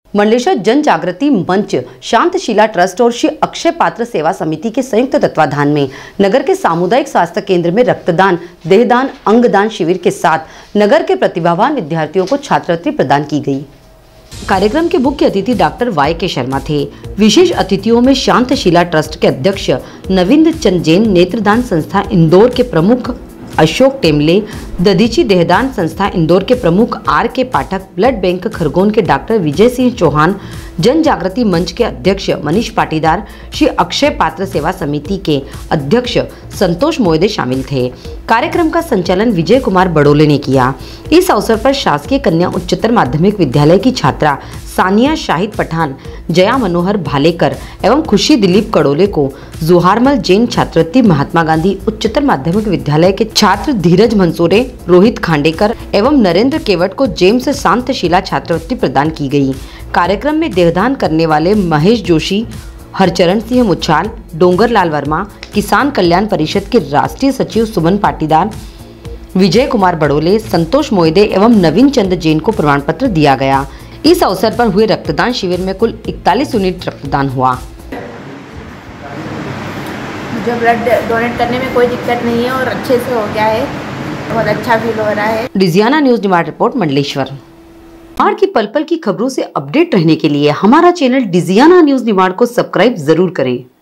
मंडलेश्वर जन जागृति मंच, शांतशिला ट्रस्ट और श्री अक्षय पात्र सेवा समिति के संयुक्त तत्वाधान में नगर के सामुदायिक स्वास्थ्य केंद्र में रक्तदान, देहदान, अंगदान शिविर के साथ नगर के प्रतिभावान विद्यार्थियों को छात्रवृत्ति प्रदान की गई। कार्यक्रम के मुख्य अतिथि डॉक्टर Y.K. शर्मा थे। विशेष अतिथियों में शांतशिला ट्रस्ट के अध्यक्ष नविंद्र चंद जैन, नेत्रदान संस्था इंदौर के प्रमुख अशोक टेमले, दधीची देहदान संस्था इंदौर के प्रमुख R.K. पाठक, ब्लड बैंक खरगोन के डॉक्टर विजय सिंह चौहान, जन जागृति मंच के अध्यक्ष मनीष पाटीदार, श्री अक्षय पात्र सेवा समिति के अध्यक्ष संतोष मोयदे शामिल थे। कार्यक्रम का संचालन विजय कुमार बड़ोले ने किया। इस अवसर पर शासकीय कन्या उच्चतर माध्यमिक विद्यालय की छात्रा सानिया शाहिद पठान, जया मनोहर भालेकर एवं खुशी दिलीप कड़ोले को जुहारमल जैन छात्रवृत्ति, महात्मा गांधी उच्चतर माध्यमिक विद्यालय के छात्र धीरज मंसूरे, रोहित खांडेकर एवं नरेंद्र केवट को जेम्स शांतशिला छात्रवृत्ति प्रदान की गई। कार्यक्रम में देहदान करने वाले महेश जोशी, हरचरण सिंह मुच्छाल, डोंगरलाल वर्मा, किसान कल्याण परिषद के राष्ट्रीय सचिव सुमन पाटीदार, विजय कुमार बड़ोले, संतोष मोयदे एवं नवीन चंद जैन को प्रमाण पत्र दिया गया। इस अवसर पर हुए रक्तदान शिविर में कुल 41 यूनिट रक्तदान हुआ। मुझे ब्लड डोनेट करने में कोई दिक्कत नहीं है और अच्छे से हो गया है, बहुत अच्छा फील हो रहा है। डिजियाना न्यूज निवाड़ रिपोर्ट, मंडलेश्वर। निवाड़ की पल पल की खबरों से अपडेट रहने के लिए हमारा चैनल डिजियाना न्यूज निवाड़ को सब्सक्राइब जरूर करें।